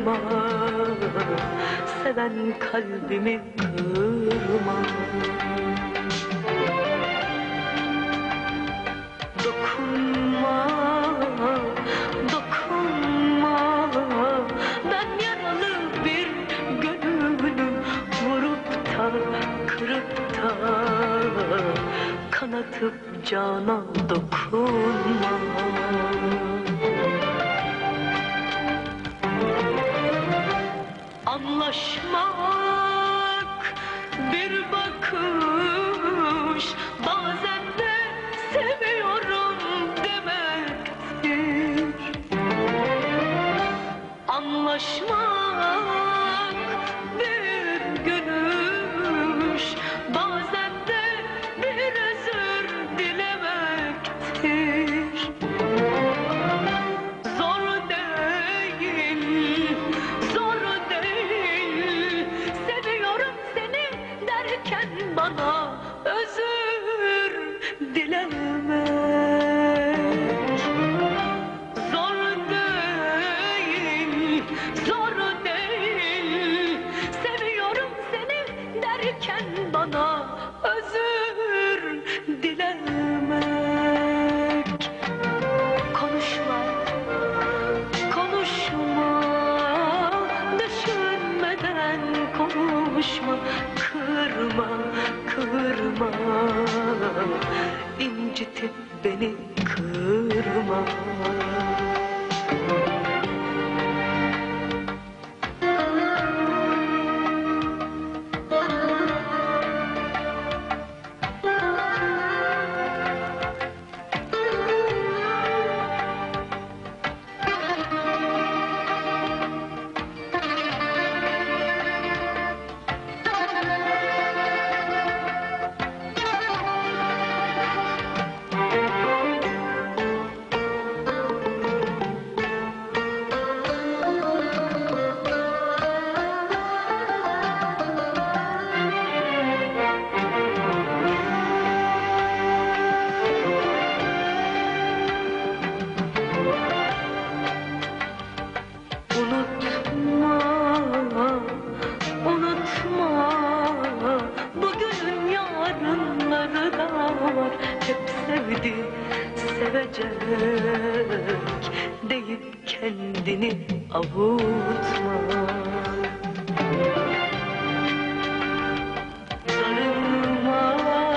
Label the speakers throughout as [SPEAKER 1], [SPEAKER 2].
[SPEAKER 1] kırma, seven kalbimi kırma. Dokunma, dokunma, ben yaralı bir gönlüm, vurup da kırıp da kanatıp cana dokunma. Anlaşmak bir bakış, bazen de seviyorum demektir. Anlaşmak bir gülüş, bazen de bir özür dilemektir. Zor değil, zor değil, seviyorum seni derken bana özür dilemek. Zor değil, zor değil, seviyorum seni derken bana özür dilemek. Konuşma, konuşma, düşünmeden konuşma, kırma, kırma, incitip beni kırma. Unutma, unutma, bugünün yarınları da var. Hep sevdi, sevecek deyip kendini avutma. Darılma,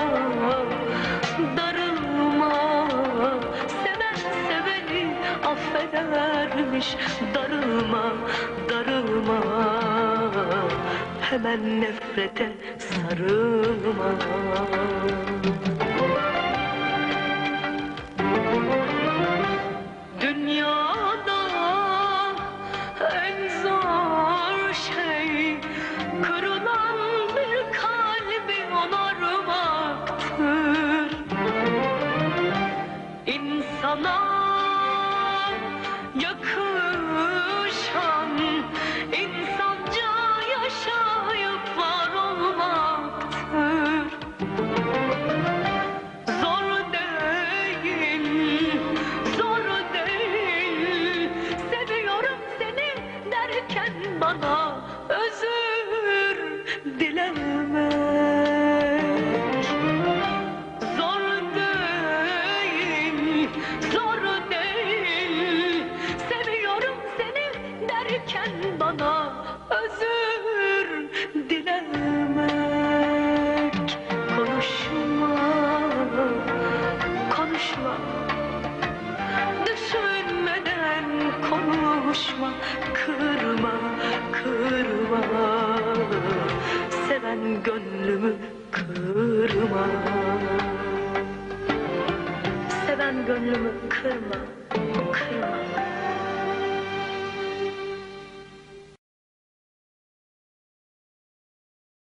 [SPEAKER 1] darılma, seven seveni affedermiş. Darılma, darılma, hemen nefrete sarılma. Dünyada en zor şey kırılan bir kalbi onarmaktır. İnsana yakışan insanca yaşayıp var olmaktır. Zor değil, zor değil, seviyorum seni derken bana özür dilemek. Zor değil, zor değil, seviyorum seni derken bana özür dilemek. Konuşma, konuşma, düşünmeden konuşma, kırma, kırma, seven gönlümü kırma. Seven gönlümü kırma, kırma.